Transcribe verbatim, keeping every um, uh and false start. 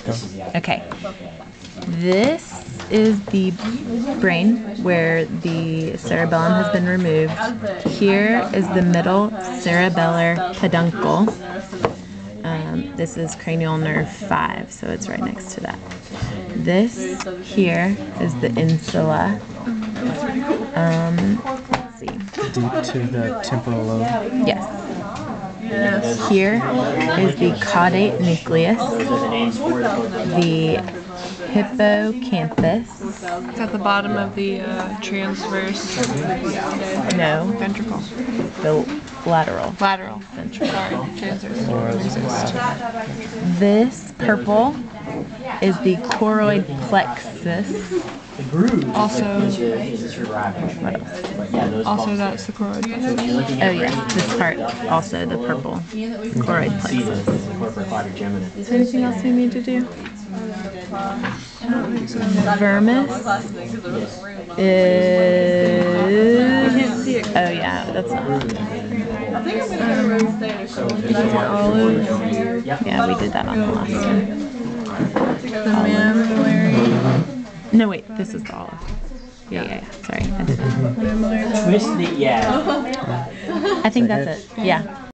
Okay. This is the brain where the cerebellum has been removed. Here is the middle cerebellar peduncle. Um, this is cranial nerve five, so it's right next to that. This here is the insula. Um, let's see. Deep to the temporal lobe. Yes. Here is the caudate nucleus, the hippocampus. It's at the bottom of the uh, transverse No, ventricle. the lateral. Lateral. Ventricle. Sorry, transverse. Or resist. This purple is the choroid plexus. Also, What else? also that's the choroid. Oh yes, this part, also the purple choroid plexus. Is there anything else we need to do? Vermis is... Oh yeah, that's not... Olive. Yeah, we did that on the last one. The mammillary. No wait, this is the olive. Yeah, yeah, yeah. Sorry. I did that. Twist the, yeah. I think that's it. Yeah.